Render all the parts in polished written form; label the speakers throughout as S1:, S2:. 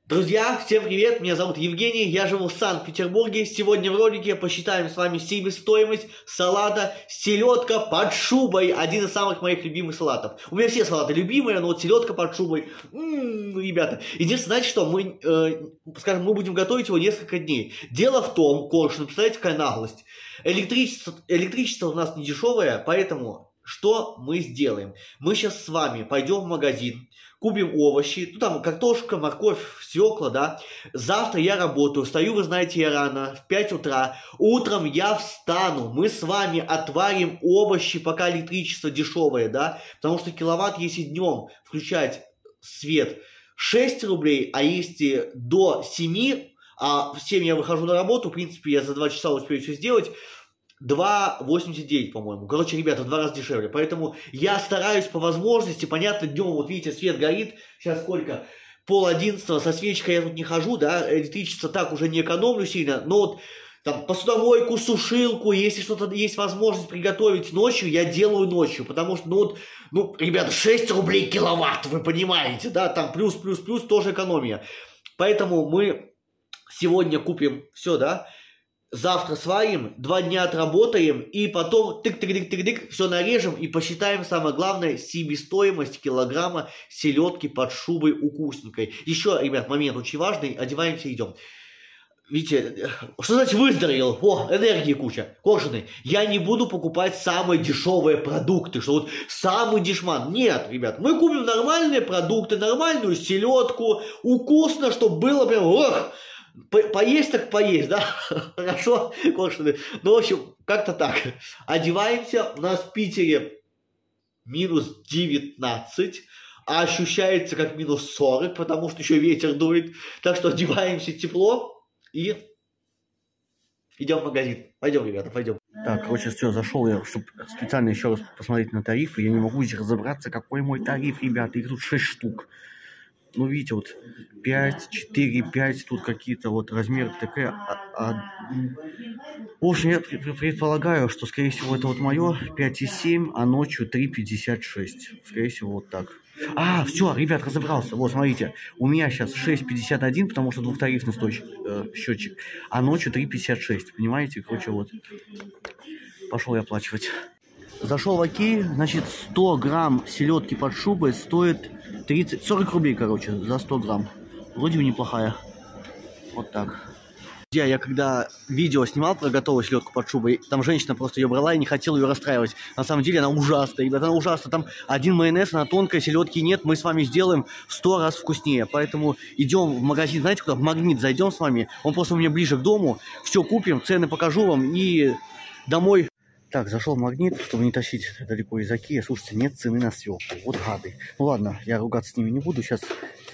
S1: Друзья, всем привет, меня зовут Евгений, я живу в Санкт-Петербурге. Сегодня в ролике посчитаем с вами себестоимость салата селедка под шубой. Один из самых моих любимых салатов. У меня все салаты любимые, но вот селедка под шубой, ребята. Единственное, знаете что, мы будем готовить его несколько дней. Дело в том, Коршун, представляете, какая наглость. Электричество у нас не дешевое, поэтому что мы сделаем? Мы сейчас с вами пойдем в магазин, купим овощи, ну там картошка, морковь, свекла, да. Завтра я работаю, встаю, вы знаете, я рано, в 5 утра. Утром я встану, мы с вами отварим овощи, пока электричество дешевое, да. Потому что киловатт, если днем включать свет, 6 рублей, а если до 7, а в 7 я выхожу на работу, в принципе, я за 2 часа успею все сделать, 2,89, по-моему. Короче, ребята, в 2 раза дешевле. Поэтому я стараюсь по возможности, понятно, днем, вот видите, свет горит. Сейчас сколько? 10:30, со свечкой я тут не хожу, да, электричество так уже не экономлю сильно. Но вот там посудомойку, сушилку, если что-то есть возможность приготовить ночью, я делаю ночью. Потому что, ребята, 6 рублей киловатт, вы понимаете, да, там плюс тоже экономия. Поэтому мы сегодня купим все, да. Завтра сварим, 2 дня отработаем, и потом тык-тык-тык-тык-тык, все нарежем и посчитаем, самое главное, себестоимость килограмма селедки под шубой укусненькой. Еще, ребят, момент очень важный, одеваемся и идем. Видите, что значит выздоровел? О, энергии куча. Коршуны, я не буду покупать самые дешевые продукты, что вот самый дешман. Нет, ребят, мы купим нормальные продукты, нормальную селедку, вкусно, чтобы было прям, поесть так поесть, да? Хорошо, Коршуны? Ну, в общем, как-то так. Одеваемся. У нас в Питере минус 19, а ощущается как минус 40, потому что еще ветер дует. Так что одеваемся тепло и идем в магазин. Пойдем, ребята, пойдем. Так, короче, все, зашел я, чтобы специально еще раз посмотреть на тарифы. Я не могу здесь разобраться, какой мой тариф, ребята. Их тут 6 штук. Ну, видите, вот 5, 4, 5, тут какие-то вот размеры такие. В общем, я предполагаю, что, скорее всего, это вот мое 5,7, а ночью 3,56. Скорее всего, вот так. Все, ребят, разобрался. Вот, смотрите, у меня сейчас 6,51, потому что двухтарифный счетчик, а ночью 3,56, понимаете? Короче, вот, пошел я оплачивать. Зашел в Окей, значит, 100 грамм селедки под шубой стоит 40 рублей, короче, за 100 грамм. Вроде бы неплохая. Вот так. Друзья, я когда видео снимал про готовую селедку под шубой, там женщина просто ее брала и не хотела ее расстраивать. На самом деле она ужасная, ребята, она ужасная. Там один майонез, она тонкая, селедки нет. Мы с вами сделаем в 100 раз вкуснее. Поэтому идем в магазин, знаете куда? В Магнит зайдем с вами. Он просто у меня ближе к дому. Все купим, цены покажу вам и домой. Так, зашел в Магнит, чтобы не тащить далеко из Окея. Слушайте, нет цены на свеклу. Вот гады. Ну ладно, я ругаться с ними не буду. Сейчас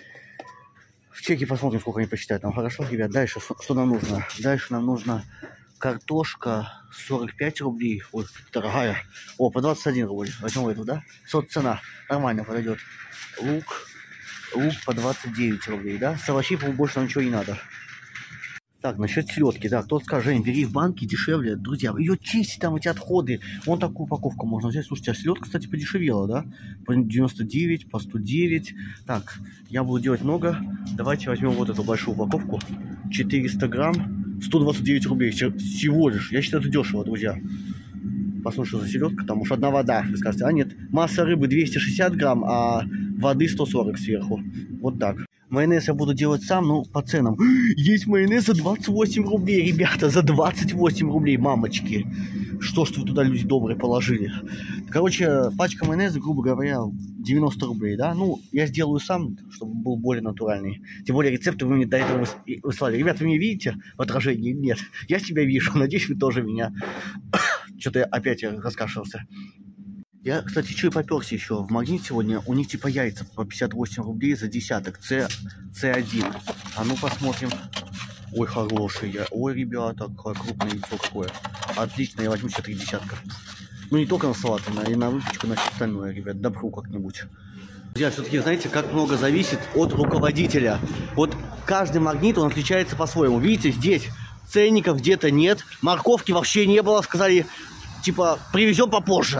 S1: в чеке посмотрим, сколько они посчитают. Нам хорошо, ребят. Дальше, что нам нужно? Дальше нам нужна картошка 45 рублей. Ой, дорогая. О, по 21 рубль. Возьмем эту, да? Цена. Нормально подойдет. Лук по 29 рублей, да? С овощей, по-моему, больше нам ничего не надо. Так, насчет селедки, да, кто-то скажет, Жень, бери в банке дешевле. Друзья, ее чистить, там эти отходы. Вон такую упаковку можно взять. Слушайте, а селедка, кстати, подешевела, да? По 99, по 109. Так, я буду делать много. Давайте возьмем вот эту большую упаковку. 400 грамм, 129 рублей всего лишь. Я считаю, это дешево, друзья. Послушай, за селедка, там уж одна вода. Вы скажете, нет, масса рыбы 260 грамм, а воды 140 сверху. Вот так. Майонез я буду делать сам, ну, по ценам. Есть майонез за 28 рублей, ребята, за 28 рублей, мамочки. Что ж вы туда, люди добрые, положили? Короче, пачка майонеза, грубо говоря, 90 рублей, да? Ну, я сделаю сам, чтобы был более натуральный. Тем более рецепты вы мне до этого выслали. Ребята, вы меня видите в отражении? Нет. Я себя вижу, надеюсь, вы тоже меня. Что-то я опять раскашлялся. Я, кстати, что и попёрся еще в Магнит сегодня. У них типа яйца по 58 рублей за десяток. С1. А ну посмотрим. Ой, хорошие. Ой, ребята, какое крупное яйцо какое. Отлично, я возьму себе 3 десятка. Ну не только на салат, но и на выпечку, на все остальное, ребят. Добру как-нибудь. Друзья, все-таки знаете, как много зависит от руководителя. Вот каждый Магнит, он отличается по-своему. Видите, здесь ценников где-то нет. Морковки вообще не было. Сказали, типа, привезем попозже.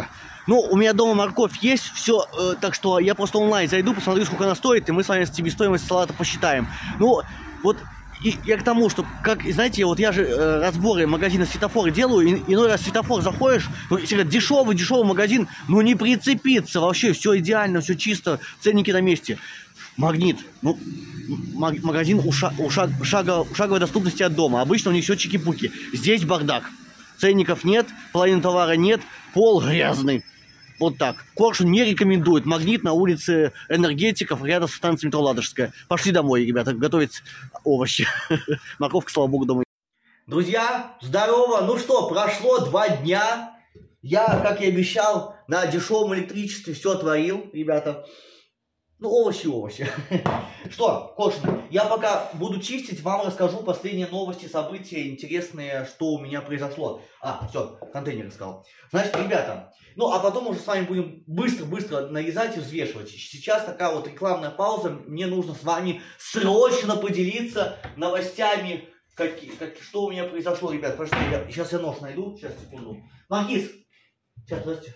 S1: Ну, у меня дома морковь есть, все, так что я просто онлайн зайду, посмотрю, сколько она стоит, и мы с вами себестоимость салата посчитаем. Ну, вот и я к тому, что, как, знаете, вот я же разборы магазина светофоры делаю, и иной раз в светофор заходишь, ну, если дешевый магазин, ну, не прицепиться, вообще все идеально, все чисто, ценники на месте. Магнит, ну, магазин шаговой доступности от дома, обычно у них все чики-пуки. Здесь бардак, ценников нет, половины товара нет, пол грязный. Вот так. Коршун не рекомендует. Магнит на улице Энергетиков, рядом с станцией метро Ладожская. Пошли домой, ребята, готовить овощи. Морковка, слава богу, дома. Друзья, здорово. Ну что, прошло 2 дня. Я, как и обещал, на дешевом электричестве все творил, ребята. Ну, овощи. Что, Коршун, я пока буду чистить, вам расскажу последние новости, события, интересные, что у меня произошло. Все, контейнер искал. Значит, ребята, ну, а потом уже с вами будем быстро нарезать и взвешивать. Сейчас такая вот рекламная пауза. Мне нужно с вами срочно поделиться новостями, что у меня произошло, ребят. Подождите, сейчас я нож найду. Сейчас, секунду. Маркиз, сейчас, подождите.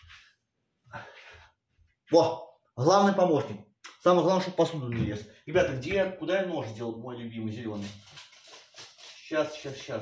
S1: Во, главный помощник. Самое главное, чтобы посуду не лез. Ребята, куда я нож сделал, мой любимый зеленый? Сейчас.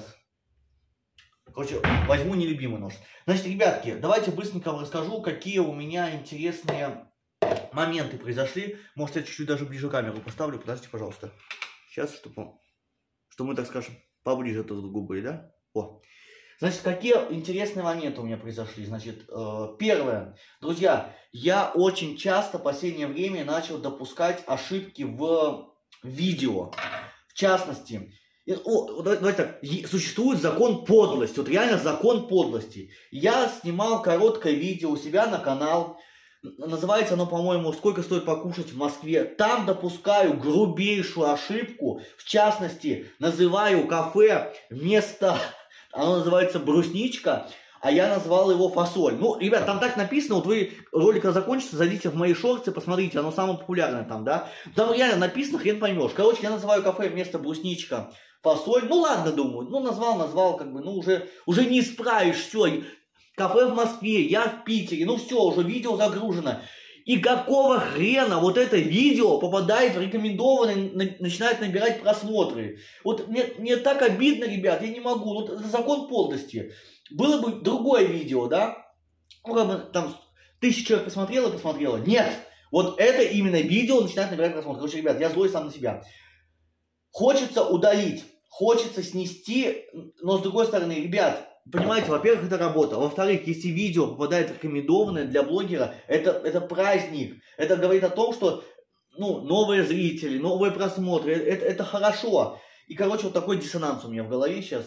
S1: Короче, возьму нелюбимый нож. Значит, ребятки, давайте быстренько расскажу, какие у меня интересные моменты произошли. Может, я чуть-чуть даже ближе камеру поставлю. Подождите, пожалуйста. Сейчас, чтобы мы, так скажем, поближе друг к другу были, да? О. Значит, какие интересные моменты у меня произошли. Значит, первое. Друзья, я очень часто в последнее время начал допускать ошибки в видео. В частности... давайте так, существует закон подлости, вот реально закон подлости. Я снимал короткое видео у себя на канал, называется оно, по-моему, «Сколько стоит покушать в Москве». Там допускаю грубейшую ошибку, в частности, называю кафе вместо, оно называется «Брусничка», а я назвал его «Фасоль». Ну, ребят, там так написано, вот вы, ролик закончится, зайдите в мои шорты, посмотрите, оно самое популярное там, да. Там реально написано, хрен поймешь. Короче, я называю кафе вместо «Брусничка» «Фасоль». Ну, ладно, думаю, ну, назвал, как бы, ну, уже не исправишь, все. Кафе в Москве, я в Питере, ну, все, уже видео загружено. И какого хрена вот это видео попадает в рекомендованные, начинает набирать просмотры. Вот мне так обидно, ребят, я не могу, вот это закон подлости. Было бы другое видео, да, ну, как бы там 1000 человек посмотрело. Нет, вот это именно видео начинает набирать просмотры. Короче, ребят, я злой сам на себя. Хочется удалить, хочется снести, но с другой стороны, ребят, понимаете, во-первых, это работа. Во-вторых, если видео попадает рекомендованное для блогера, это праздник. Это говорит о том, что, ну, новые зрители, новые просмотры, это хорошо. И, короче, вот такой диссонанс у меня в голове сейчас.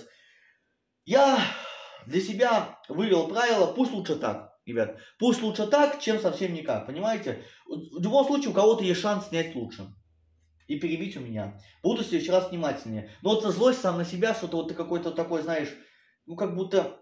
S1: Я для себя вывел правило, пусть лучше так, ребят. Пусть лучше так, чем совсем никак, понимаете? В любом случае, у кого-то есть шанс снять лучше. И перебить у меня. Буду в следующий раз внимательнее. Но вот злость сам на себя, что-то вот ты какой-то такой, знаешь, ну как будто...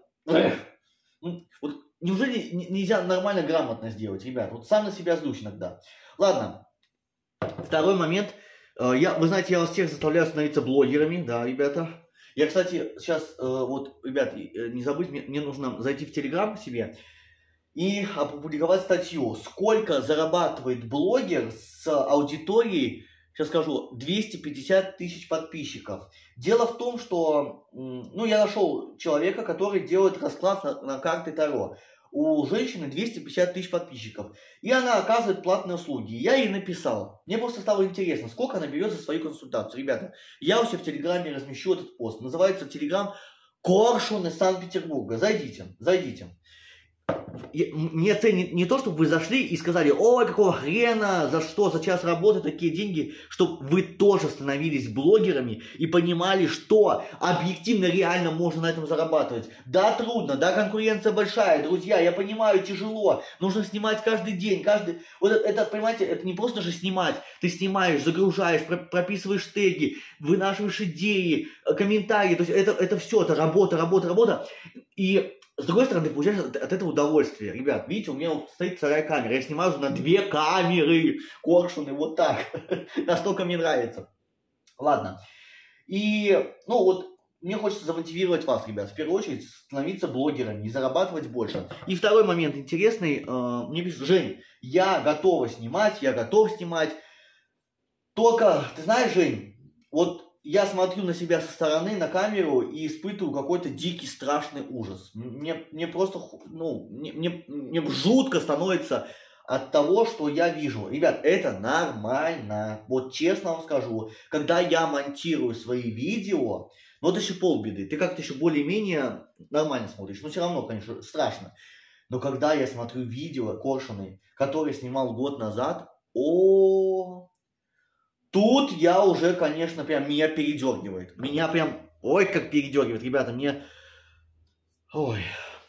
S1: Вот неужели нельзя нормально, грамотно сделать, ребят? Вот сам на себя злюсь иногда. Ладно. Второй момент. Вы знаете, я вас всех заставляю становиться блогерами, да, ребята. Я, кстати, сейчас, вот, ребят, не забудь, мне нужно зайти в Телеграм себе и опубликовать статью. Сколько зарабатывает блогер с аудиторией, сейчас скажу, 250 тысяч подписчиков. Дело в том, что, ну, я нашел человека, который делает расклад на карты Таро. У женщины 250 тысяч подписчиков. И она оказывает платные услуги. Я ей написал. Мне просто стало интересно, сколько она берет за свою консультацию. Ребята, я у себя в Телеграме размещу этот пост. Называется Телеграм «Коршун из Санкт-Петербурга». Зайдите. Мне ценит не то, чтобы вы зашли и сказали: ой, какого хрена, за что, за час работы такие деньги, чтобы вы тоже становились блогерами и понимали, что объективно реально можно на этом зарабатывать. Да, трудно, да, конкуренция большая, друзья, я понимаю, тяжело, нужно снимать каждый день, вот это, понимаете, это не просто же снимать, ты снимаешь, загружаешь, прописываешь теги, вынашиваешь идеи, комментарии, то есть это все, это работа, и с другой стороны, ты получаешь от этого удовольствие. Ребят, видите, у меня вот стоит вторая камера. Я снимаю уже на 2 камеры. Коршуны, вот так. Настолько мне нравится. Ладно. И, ну вот, мне хочется замотивировать вас, ребят, в первую очередь становиться блогерами и зарабатывать больше. И второй момент интересный, мне пишут: Жень, я готов снимать, только, ты знаешь, Жень, вот я смотрю на себя со стороны, на камеру и испытываю какой-то дикий, страшный ужас. Мне просто, ну, мне жутко становится от того, что я вижу. Ребят, это нормально. Вот честно вам скажу, когда я монтирую свои видео, ну это еще полбеды. Ты как-то еще более-менее нормально смотришь. Но все равно, конечно, страшно. Но когда я смотрю видео Коршуны, которые снимал год назад, тут я уже, конечно, прям меня передергивает. Меня прям, ой, как передергивает, ребята, мне... Ой...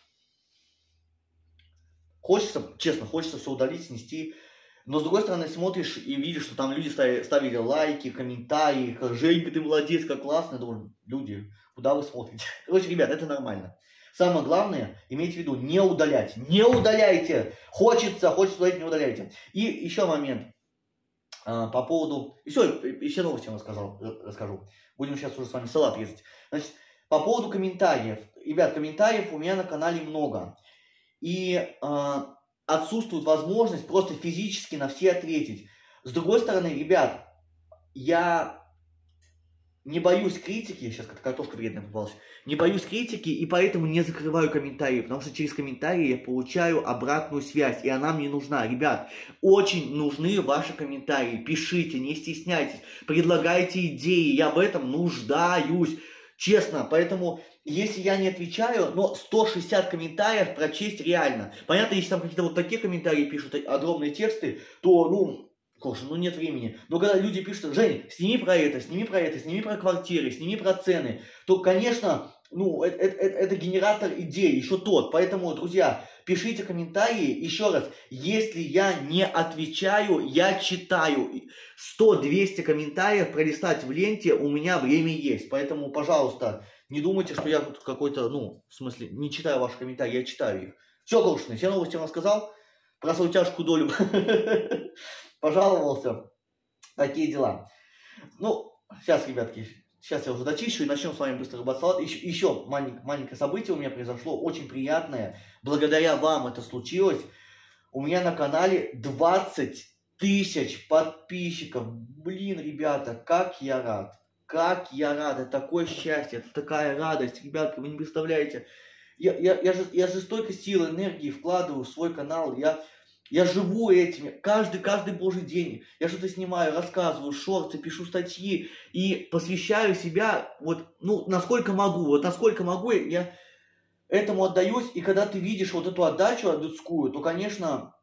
S1: Хочется, честно, хочется все удалить, снести. Но с другой стороны, смотришь и видишь, что там люди ставили лайки, комментарии, Женька, ты молодец, как классно. Я думаю, люди, куда вы смотрите? Короче, ребят, это нормально. Самое главное, имейте в виду, не удалять. Не удаляйте! Хочется удалять, не удаляйте. И еще момент по поводу... Еще новости я вам расскажу. Будем сейчас уже с вами салат резать. Значит, по поводу комментариев. Ребят, комментариев у меня на канале много. И отсутствует возможность просто физически на все ответить. С другой стороны, ребят, я не боюсь критики, сейчас как картошка вредная попалась, не боюсь критики и поэтому не закрываю комментарии, потому что через комментарии я получаю обратную связь, и она мне нужна. Ребят, очень нужны ваши комментарии, пишите, не стесняйтесь, предлагайте идеи, я в этом нуждаюсь, честно, поэтому... Если я не отвечаю, но 160 комментариев прочесть реально. Понятно, если там какие-то вот такие комментарии пишут, огромные тексты, то, нет времени. Но когда люди пишут: Жень, сними про это, сними про квартиры, сними про цены, то, конечно, это генератор идей, еще тот. Поэтому, друзья, пишите комментарии. Еще раз, если я не отвечаю, я читаю. 100-200 комментариев пролистать в ленте у меня время есть. Поэтому, пожалуйста, не думайте, что я тут какой-то, в смысле, не читаю ваши комментарии, я читаю их. Все, Коршуны, все новости вам рассказал. Про свою тяжкую долю пожаловался. Такие дела. Сейчас, ребятки, сейчас я уже дочищу и начнем с вами быстро рыбать салат. Еще маленькое событие у меня произошло, очень приятное. Благодаря вам это случилось. У меня на канале 20 тысяч подписчиков. Блин, ребята, как я рад. Как я рад, это такое счастье, это такая радость, ребятки, вы не представляете. Я же столько сил, энергии вкладываю в свой канал, я живу этими, каждый божий день. Я что-то снимаю, рассказываю, шорты, пишу статьи и посвящаю себя, насколько могу, я этому отдаюсь. И когда ты видишь вот эту отдачу людскую, то, конечно,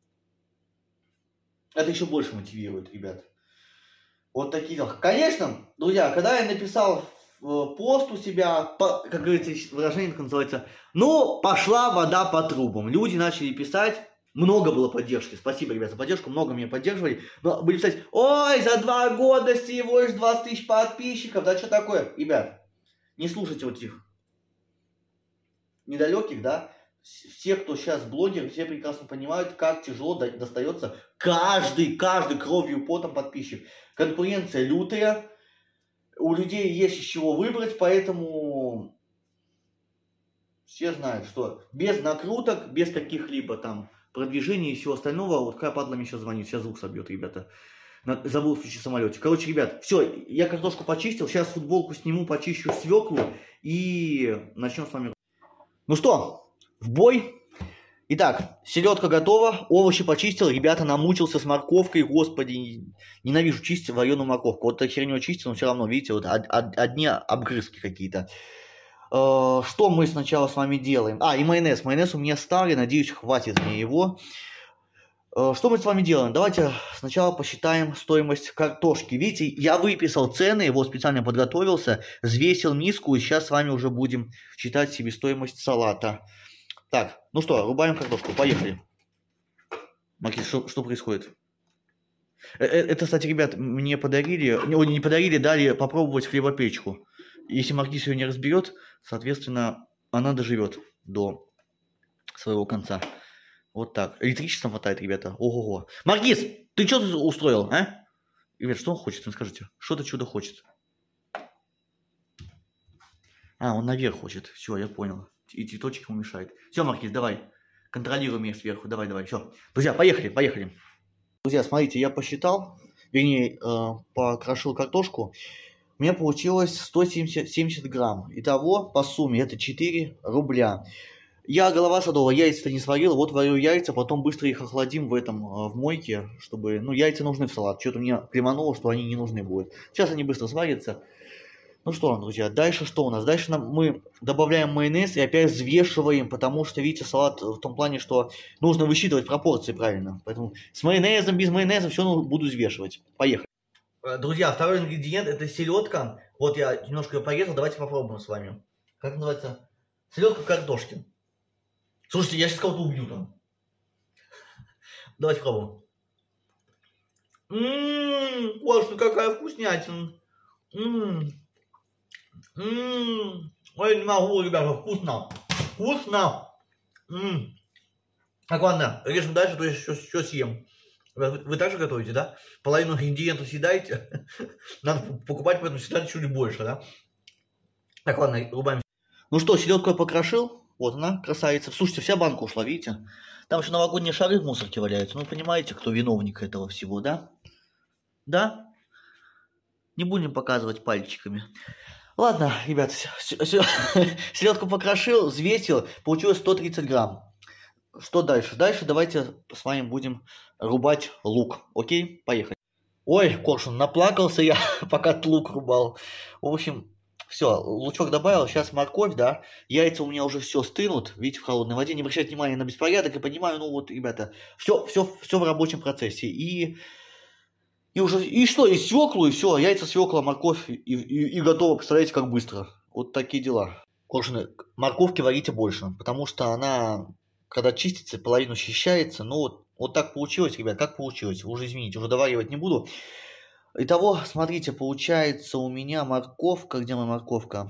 S1: это еще больше мотивирует, ребят. Вот такие дела. Конечно, друзья, когда я написал пост у себя, как говорится, выражение так называется, пошла вода по трубам. Люди начали писать, много было поддержки. Спасибо, ребят, за поддержку, много меня поддерживали. Но были писать: ой, за 2 года всего лишь 20 тысяч подписчиков, да что такое? Ребят, не слушайте вот этих недалеких, да? Все, кто сейчас блогер, все прекрасно понимают, как тяжело достается каждый кровью и потом подписчик. Конкуренция лютая, у людей есть из чего выбрать, поэтому все знают, что без накруток, без каких-либо там продвижений и всего остального, вот какая падла мне сейчас звонит, сейчас звук собьет, ребята. Забыл включить в самолете. Короче, ребят, все, я картошку почистил, сейчас футболку сниму, почищу свеклу и начнем с вами. Ну что? В бой. Итак, селедка готова, овощи почистил, ребята, намучился с морковкой, господи, ненавижу чистить вареную морковку. Вот эта херню чистил, но все равно, видите, вот одни обгрызки какие-то. Что мы сначала с вами делаем? И майонез. Майонез у меня старый, надеюсь, хватит мне его. Что мы с вами делаем? Давайте сначала посчитаем стоимость картошки. Видите, я выписал цены, его специально подготовился, взвесил миску, и сейчас с вами уже будем считать себестоимость салата. Так, ну что, рубаем картошку, поехали. Маркиз, что происходит? Это, кстати, ребят, мне подарили, не подарили, дали попробовать хлебопечку. Если Маркиз ее не разберет, соответственно, она доживет до своего конца. Вот так. Электричества хватает, ребята. Ого-го. Маркиз, ты что тут устроил, а? Ребят, что он хочет? Скажите, что-то чудо хочет. А, он наверх хочет. Все, я понял. И цветочек ему мешает. Все, Маркиз, давай. Контролируй меня сверху. Давай, давай. Все. Друзья, поехали, поехали. Друзья, смотрите, я посчитал, вернее, покрошил картошку. У меня получилось 170 грамм. Итого, по сумме, это 4 рубля. Я, голова садовая, яйца-то не сварил. Вот варю яйца, потом быстро их охладим в мойке, чтобы... Ну, яйца нужны в салат. Что-то мне клемануло, что они не нужны будут. Сейчас они быстро сварятся. Ну что, друзья, дальше что у нас? Дальше мы добавляем майонез и опять взвешиваем, потому что, видите, салат в том плане, что нужно высчитывать пропорции правильно. Поэтому с майонезом, без майонеза все буду взвешивать. Поехали. Друзья, второй ингредиент это селедка. Вот я немножко ее порезал, давайте попробуем с вами. Как называется? Селедка картошки. Слушайте, я сейчас кого-то убью там. Давайте пробуем. Слушай, какая вкуснятина. Ой, не могу, ребята, вкусно. Вкусно. Так, ладно, режем дальше, то есть еще съем. Вы так же готовите, да? Половину ингредиентов съедаете. Надо покупать, поэтому всегда чуть больше, да? Так, ладно, рубаем. Ну что, селедку я покрошил. Вот она, красавица. Слушайте, вся банка ушла, видите? Там еще новогодние шары в мусорке валяются. Ну, понимаете, кто виновник этого всего, да? Да? Не будем показывать пальчиками. Ладно, ребят, селедку покрошил, взвесил, получилось 130 грамм. Что дальше? Дальше давайте с вами будем рубать лук. Окей? Поехали. Ой, коршун, наплакался я, пока лук рубал. В общем, все, лучок добавил, сейчас морковь, да. Яйца у меня уже все стынут, видите, в холодной воде. Не обращайте внимания на беспорядок, я понимаю, ну вот, ребята, все в рабочем процессе. И что, и свеклу, и все, яйца, свекла, морковь, и готово. Представляете, как быстро. Вот такие дела. Коршуны, морковки варите больше, потому что она, когда чистится, половину счищается. Ну, вот так получилось, ребят, как получилось. Вы уже извините, уже доваривать не буду. Итого, смотрите, получается у меня морковка, где моя морковка?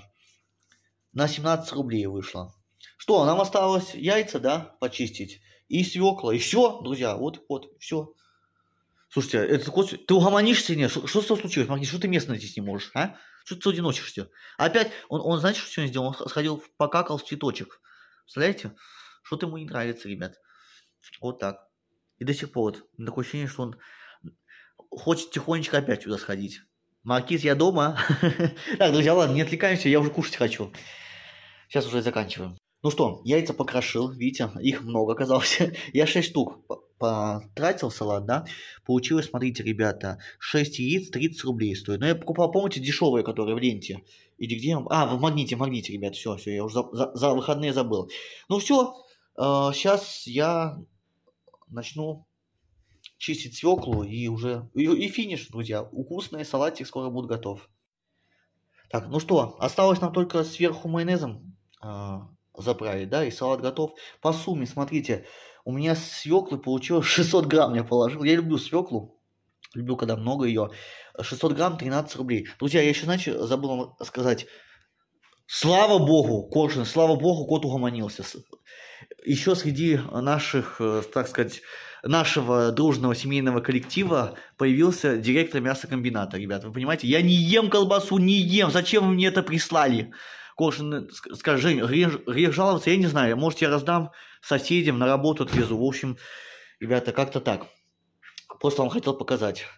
S1: На 17 рублей вышла. Что, нам осталось яйца, да, почистить, и свекла, и все, друзья, вот, все. Слушайте, это кот, ты угомонишься или нет? Что с тобой случилось, Маркиз? Что ты место найти не можешь, а? Что ты одиночишься? Опять, он знаете, что сегодня сделал? Он сходил, покакал в цветочек. Представляете? Что-то ему не нравится, ребят. Вот так. И до сих пор вот, такое ощущение, что он хочет тихонечко опять сюда сходить. Маркиз, я дома. Так, друзья, ладно, не отвлекаемся, я уже кушать хочу. Сейчас уже заканчиваем. Ну что, яйца покрошил, видите, их много оказалось. Я 6 штук потратил салат, да. Получилось, смотрите, ребята, 6 яиц 30 рублей стоит. Но я покупал, помните, дешевые, которые в ленте. Или где? В магните, ребят, все, я уже за выходные забыл. Ну все, сейчас я начну чистить свеклу и уже... И финиш, друзья. Вкусный салатик скоро будет готов. Так, ну что, осталось нам только сверху майонезом заправить, да, и салат готов. По сумме, смотрите, у меня свеклы получилось 600 грамм я положил. Я люблю свеклу, люблю, когда много ее. 600 грамм 13 рублей. Друзья, я еще, знаете, забыл вам сказать, слава богу, коршун, слава богу, кот угомонился. Еще среди наших, так сказать, нашего дружного семейного коллектива появился директор мясокомбината, ребят. Вы понимаете, я не ем колбасу, не ем. Зачем вы мне это прислали? Коршун скажет, Жень, грех жаловаться, я не знаю. Может, я раздам соседям, на работу отвезу. В общем, ребята, как-то так. Просто вам хотел показать.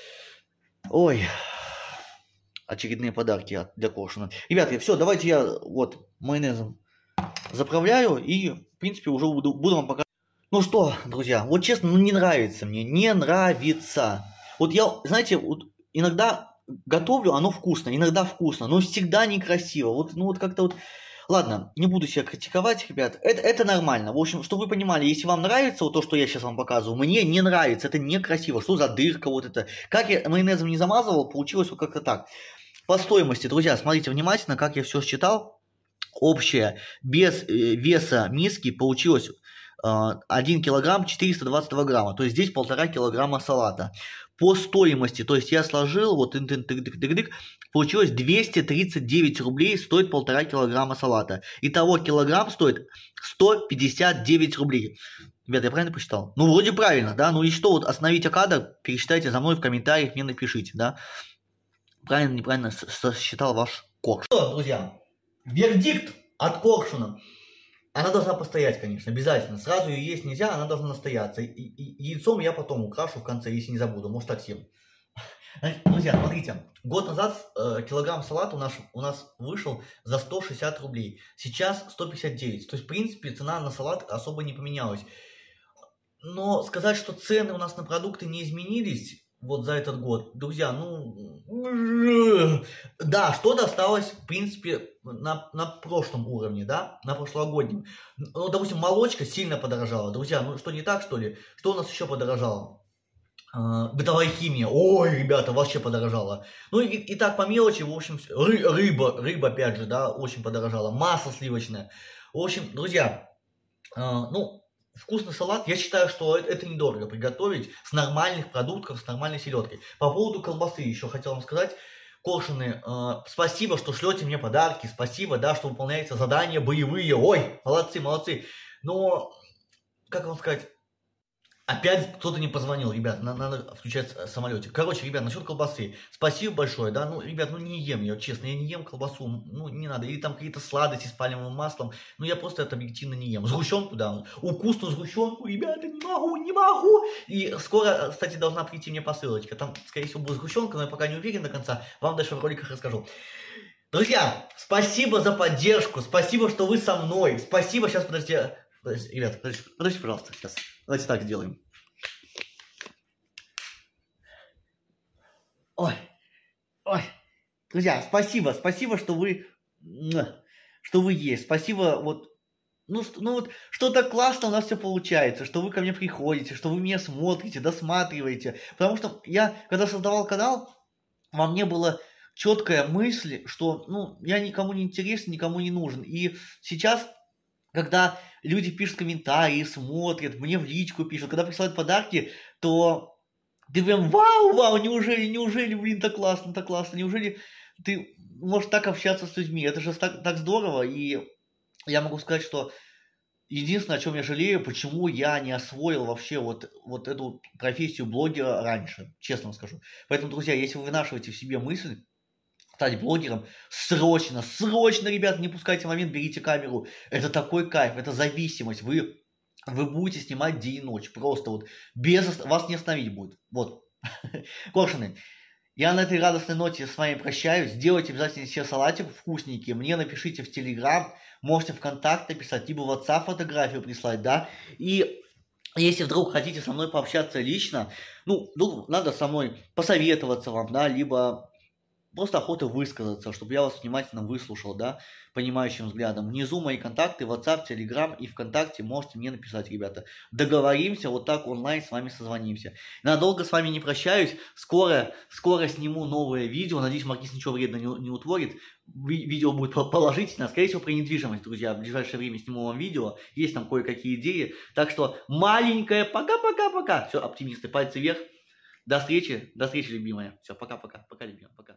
S1: Ой, очередные подарки для коршуна. Ребята, все, давайте я вот майонезом заправляю и, в принципе, уже буду вам показывать. Ну что, друзья, вот честно, ну не нравится мне, не нравится. Вот я, знаете, вот иногда готовлю, оно вкусно, иногда вкусно, но всегда некрасиво. Вот, ну вот как-то вот... Ладно, не буду себя критиковать, ребят, это нормально. В общем, чтобы вы понимали, если вам нравится вот то, что я сейчас вам показываю, мне не нравится, это некрасиво. Что за дырка вот это? Как я майонезом не замазывал, получилось вот как-то так. По стоимости, друзья, смотрите внимательно, как я все считал. Общее, без веса миски получилось 1 килограмм 422 грамма, то есть здесь 1,5 килограмма салата. По стоимости, то есть я сложил, вот получилось 239 рублей стоит 1,5 килограмма салата. Итого килограмм стоит 159 рублей. Ребята, я правильно посчитал? Ну, вроде правильно, да? Ну и что, вот остановите кадр, пересчитайте за мной в комментариях, мне напишите, да? Правильно, неправильно сосчитал ваш корж. Что, друзья, Вердикт от Коршуна. Она должна постоять, конечно, обязательно. Сразу ее есть нельзя, она должна настояться. И яйцом я потом украшу в конце, если не забуду. Может, так съем. Друзья, смотрите. Год назад килограмм салата у нас вышел за 160 рублей. Сейчас 159. То есть, в принципе, цена на салат особо не поменялась. Но сказать, что цены у нас на продукты не изменились вот за этот год, друзья, ну, да, что-то осталось, в принципе, на прошлом уровне, да, на прошлогоднем. Ну, допустим, молочка сильно подорожала. Друзья, ну что, не так, что ли? Что у нас еще подорожало? Бытовая химия. Ой, ребята, вообще подорожала. Ну и так по мелочи, в общем, рыба, опять же, да, очень подорожала. Масло сливочное. В общем, друзья, ну, вкусный салат, я считаю, что это недорого приготовить с нормальных продуктов, с нормальной селедкой. По поводу колбасы еще хотел вам сказать. Коршуны, спасибо, что шлете мне подарки, спасибо, да, что выполняете задания боевые. Ой, молодцы, молодцы. Но, как вам сказать, опять кто-то не позвонил, ребят, надо включать самолетик. Короче, ребят, насчет колбасы. Спасибо большое, да, ну, ребят, ну не ем я, честно, я не ем колбасу, ну не надо. Или там какие-то сладости с пальмовым маслом, ну я просто это объективно не ем. Сгущенку, да, вкусную сгущенку, ребята, не могу. И скоро, кстати, должна прийти мне посылочка. Там, скорее всего, будет сгущенка, но я пока не уверен до конца. Вам дальше в роликах расскажу. Друзья, спасибо за поддержку, спасибо, что вы со мной. Спасибо, сейчас, подождите, ребят, подождите, пожалуйста, сейчас. Давайте так сделаем. Ой, друзья, спасибо, что вы есть. Спасибо, вот, вот, что так классно у нас все получается, что вы ко мне приходите, что вы меня смотрите, досматриваете. Потому что я, когда создавал канал, во мне была четкая мысль, что, ну, я никому не интересен, никому не нужен. И сейчас, когда люди пишут комментарии, смотрят, мне в личку пишут, когда присылают подарки, то ты прям вау, неужели, блин, так классно, неужели ты можешь так общаться с людьми, это же так здорово, и я могу сказать, что единственное, о чем я жалею, почему я не освоил вообще вот эту профессию блогера раньше, честно вам скажу. Поэтому, друзья, если вы вынашиваете в себе мысль стать блогером, срочно, ребят, не пускайте момент, берите камеру. Это такой кайф, это зависимость. Вы будете снимать день и ночь. Просто вот вас не остановить будет. Вот. Коршуны, я на этой радостной ноте с вами прощаюсь. Сделайте обязательно себе салатик вкусненький. Мне напишите в Телеграм. Можете ВКонтакте написать, либо в WhatsApp фотографию прислать, да. И если вдруг хотите со мной пообщаться лично, ну, надо со мной посоветоваться вам, да, либо просто охота высказаться, чтобы я вас внимательно выслушал, да, понимающим взглядом. Внизу мои контакты, WhatsApp, Telegram и ВКонтакте можете мне написать, ребята. Договоримся, вот так онлайн с вами созвонимся. Надолго с вами не прощаюсь, скоро сниму новое видео, надеюсь, Маркиз ничего вредного не утворит. Видео будет положительно, скорее всего, про недвижимость, друзья. В ближайшее время сниму вам видео, есть там кое-какие идеи. Так что маленькое пока-пока-пока. Все, оптимисты, пальцы вверх. До встречи, любимая. Все, пока-пока, любимая, пока.